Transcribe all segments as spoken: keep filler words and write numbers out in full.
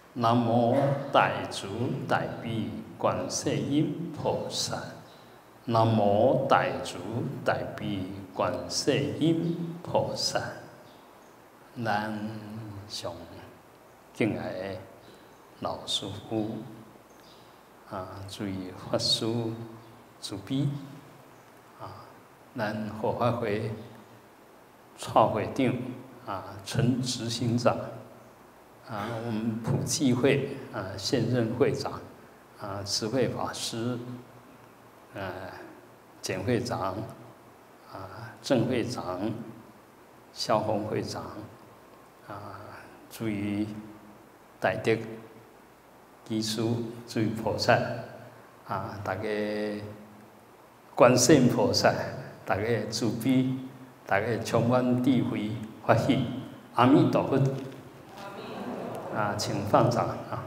南无大慈大悲观世音菩萨。南无大慈大悲观世音菩萨。咱上敬爱的老师傅啊，诸位法师慈悲啊，咱护法会蔡会长啊，陈执行长。啊，我们普济会啊现任会长啊，慈惠法师，呃，简会长，啊，郑会长，萧红会长，啊，诸位大德居士，诸位菩萨，啊，大家观世音菩萨，大家慈悲，大家充满智慧法喜，阿弥陀佛。啊，请放掌啊！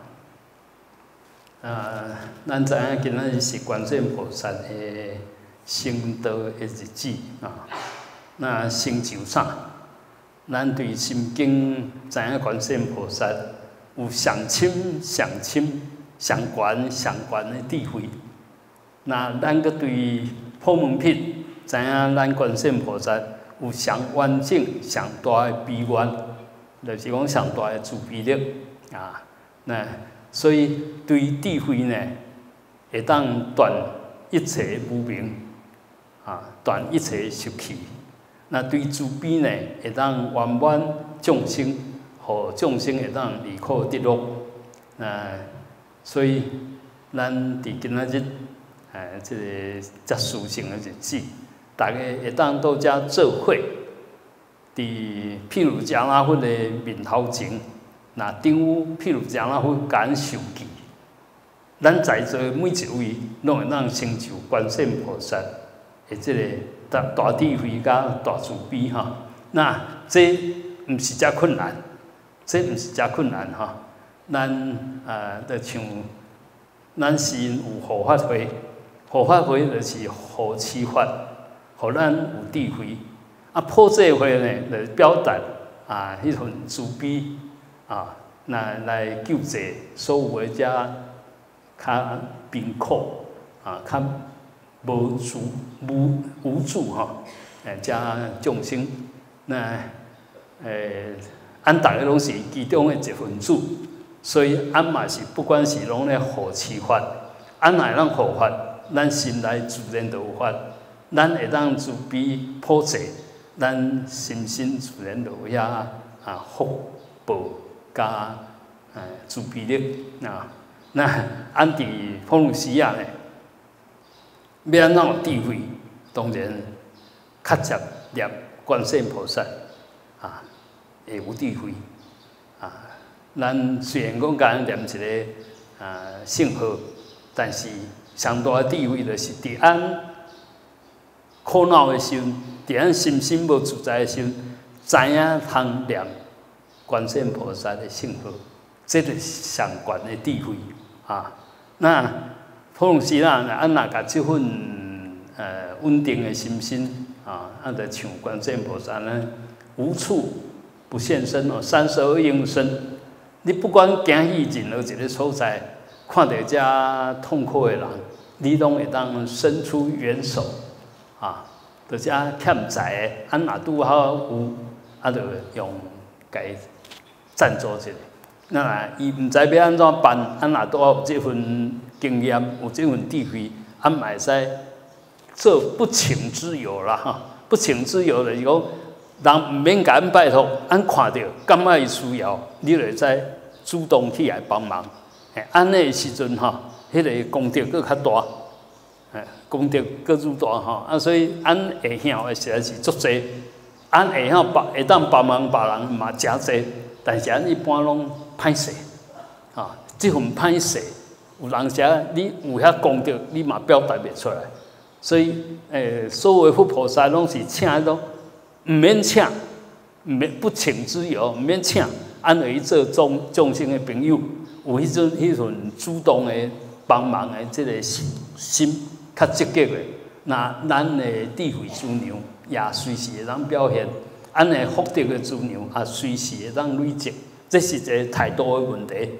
啊，咱知影今仔日是观世音菩萨的成道的日子啊。那成就啥？咱对心经知影观世音菩萨有上深、上深、上悬、上悬的智慧。那咱搁对普门品知影咱观世音菩萨有上完整、上大的悲愿。就是讲上大的慈悲力啊，那所以对智慧呢，会当断一切无明啊，断一切习气。那对慈悲呢，会当圆满众生，互众生会当离苦得乐。啊，所以咱伫今仔日，诶，即个遮殊胜的日子，大家会当到遮做伙。伫譬如遮拉佛的面头前，那顶有譬如遮拉佛甲咱受记，咱在座每一位拢会当成就观世音菩萨的即个大大智慧甲大慈悲哈。那这毋是遮困难，这毋是遮困难哈。咱啊，就像咱是有护法会，护法会就是护持法，互咱有智慧。啊，破这会呢，来表达啊，迄份慈悲啊，来来救济所有的遮较贫苦啊、较无助、无无助吼，诶，遮众生，那诶，咱大家拢是其中的一份子，所以咱嘛是不管是拢咧护持法，咱若会当护法，咱心内自然就有法，咱会当慈悲普济。咱心身自然就有遐啊福报加诶慈悲力啊。那按伫普鲁西亚呢，要安怎有智慧？当然较接念观世音菩萨啊，会有智慧啊。咱虽然讲甲咱念一个啊圣号，但是上大的智慧就是伫咱苦恼的时阵。伫咱心心无自在的时阵，知影通念观世音菩萨的圣号，这就是上悬的智慧啊。那普隆时啦，咱若甲即份呃稳定的心心啊，啊，就像观世音菩萨呢，无处不现身哦，三十二应身。你不管行去任何一个所在，看到遮痛苦的人，你拢会当伸出援手啊。就遮欠财的，咱若拄好有，啊，就用甲伊赞助一下。那若伊毋知要安怎办，咱若拄好有即份经验，有即份智慧，咱嘛会使做不请之友啦哈。不请之友就是讲，人毋免甲咱拜托，咱看到感觉伊需要，你就会使主动起来帮忙。嘿，安尼的时阵吼，迄个功德佫较大。诶，功德搁愈大吼，啊，所以咱会晓的实在是足侪，咱会晓帮会当帮忙别人嘛诚侪，但是咱一般拢歹势，啊，即份歹势，有人说你有遐功德，你嘛表达袂出来，所以诶，所有佛菩萨拢是请迄种，毋免请，毋免不请之友，毋免请，安为做众众生的朋友，有迄种迄份主动的帮忙的即个心。较积极的，那咱的智慧资粮也随时会当表现，咱的福德的资粮也随时会当累积，这是一个态度的问题。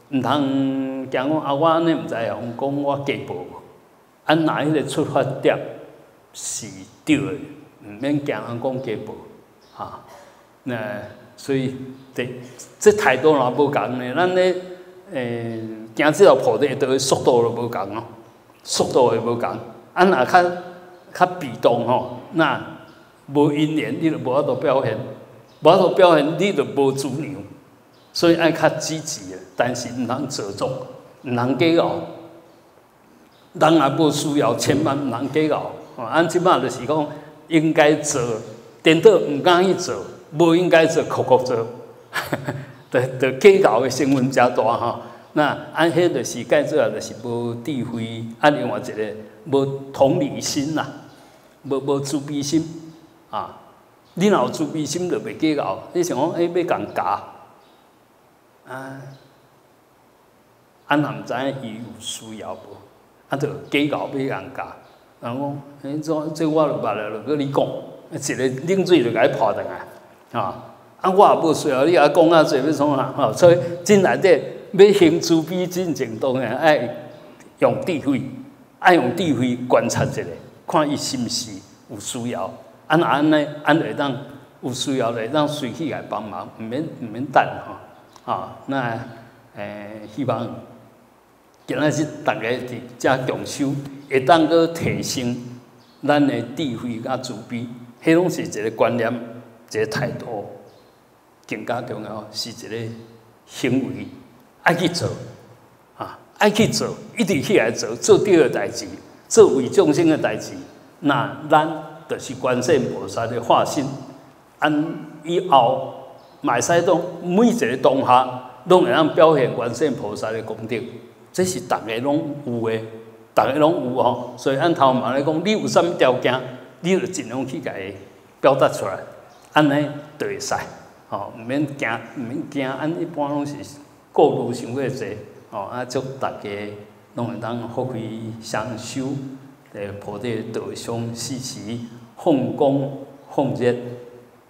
毋通惊讲啊，我安尼毋知影讲我家暴，啊，若迄个出发点是对的，毋免惊人讲家暴，哈，那所以这这态度若无共呢，咱咧诶行即条坡地，都速度就无共咯，速度会无共，啊，若较较被动吼，那无因缘，你就无法度表现，无法度表现，你就无主量。所以爱较积极的，但是毋通做作，毋通假傲。人也无需要，千万毋通假傲。哦，咱即摆就是讲，应该做，颠倒毋敢去做，无应该做，酷酷做，就就假傲的成分诚大吼。那按迄就是介做，就是无智慧，啊，另外一个无同理心啦，无无慈悲心啊。你若有慈悲心，就袂假傲。你想讲，哎，要共教。啊，俺也毋知影伊有需要无，啊，就假搞要人教。人讲，诶，这这我就捌了，就搁你讲，一个冷水就甲伊泼转来，啊，啊，我也无需要你甲讲啊，做要创啊，吼，所以真内底要行慈悲真正当然爱用智慧，爱用智慧观察一下，看伊是毋是有需要，啊，若安尼，咱就会当有需要就当随去来帮忙，毋免毋免等吼。啊，那诶，希望今仔日大家伫遮共修，会当搁提升咱的智慧甲慈悲，迄拢是一个观念，一个态度，更加重要是一个行为，爱去做，啊，爱去做，一直起来做，做对的代志，做为众生的代志，那咱就是观世音菩萨的化身，按以后。嘛会使讲每一个当下，拢会当表现观世音菩萨的功德，这是大家拢有的，大家拢有吼。所以按头嘛来讲，你有啥物条件，你就尽量去甲伊表达出来，安尼就会使，吼，毋免惊，毋免惊。按一般拢是过度想过济，吼，啊，祝大家拢会当福慧双修，诶，菩提道上时时放光放热。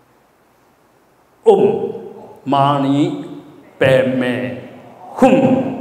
嗡嘛呢叭咪吽。